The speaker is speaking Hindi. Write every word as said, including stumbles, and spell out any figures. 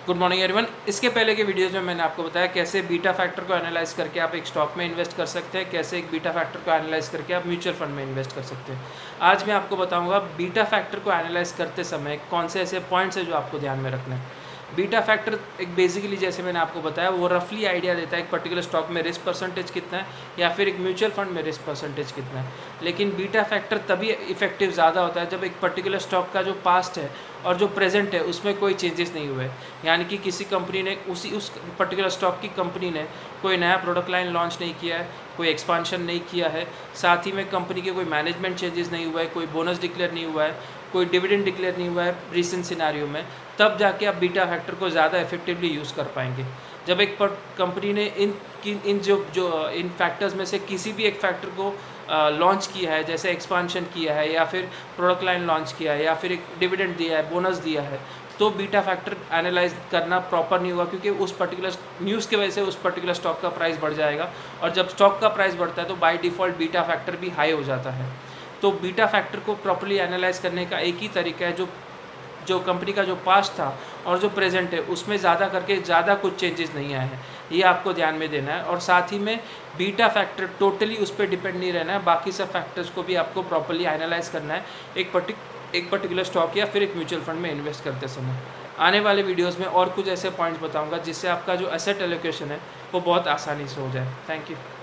Good morning everyone. इसके पहले के वीडियोस में मैंने आपको बताया कैसे बीटा फैक्टर को एनालाइज करके आप एक स्टॉक में इन्वेस्ट कर सकते हैं, कैसे एक बीटा फैक्टर को एनालाइज करके आप म्यूचुअल फंड में इन्वेस्ट कर सकते हैं। आज मैं आपको बताऊंगा बीटा फैक्टर को एनालाइज करते समय कौन से ऐसे पॉइंट्स हैं जो आपको ध्यान में रखना है। बीटा फैक्टर एक बेसिकली जैसे मैंने आपको बताया वो रफली आइडिया देता है एक पर्टिकुलर स्टॉक में रिस्क परसेंटेज कितना है या फिर एक म्यूचुअल फंड में रिस्क परसेंटेज कितना है। लेकिन बीटा फैक्टर तभी इफेक्टिव ज़्यादा होता है जब एक पर्टिकुलर स्टॉक का जो पास्ट है और जो प्रेजेंट है उसमें कोई चेंजेस नहीं हुए, यानी कि किसी कंपनी ने उसी उस पर्टिकुलर स्टॉक की कंपनी ने कोई नया प्रोडक्ट लाइन लॉन्च नहीं किया है, कोई एक्सपांशन नहीं किया है, साथ ही में कंपनी के कोई मैनेजमेंट चेंजेस नहीं हुआ है, कोई बोनस डिक्लेयर नहीं हुआ है, कोई डिविडेंड डिक्लेयर नहीं हुआ है रिसेंट सिनारियो में, तब जाके आप बीटा फैक्टर को ज़्यादा इफेक्टिवली यूज़ कर पाएंगे। जब एक कंपनी ने इन इन जो जो इन फैक्टर्स में से किसी भी एक फैक्टर को लॉन्च किया है, जैसे एक्सपांशन किया है या फिर प्रोडक्ट लाइन लॉन्च किया है या फिर एक डिविडेंड दिया है, बोनस दिया है, तो बीटा फैक्टर एनालाइज करना प्रॉपर नहीं होगा, क्योंकि उस पर्टिकुलर न्यूज़ की वजह से उस पर्टिकुलर स्टॉक का प्राइस बढ़ जाएगा और जब स्टॉक का प्राइस बढ़ता है तो बाय डिफ़ॉल्ट बीटा फैक्टर भी हाई हो जाता है। तो बीटा फैक्टर को प्रॉपर्ली एनालाइज करने का एक ही तरीका है, जो जो कंपनी का जो पास्ट था और जो प्रेजेंट है उसमें ज़्यादा करके ज़्यादा कुछ चेंजेस नहीं आए हैं, ये आपको ध्यान में देना है। और साथ ही में बीटा फैक्टर टोटली उस पर डिपेंड नहीं रहना है, बाकी सब फैक्टर्स को भी आपको प्रॉपर्ली एनालाइज करना है एक पर्टिक एक पर्टिकुलर स्टॉक या फिर एक म्यूचुअल फंड में इन्वेस्ट करते समय। आने वाले वीडियोज़ में और कुछ ऐसे पॉइंट्स बताऊँगा जिससे आपका जो एसेट एलोकेशन है वो बहुत आसानी से हो जाए। Thank you.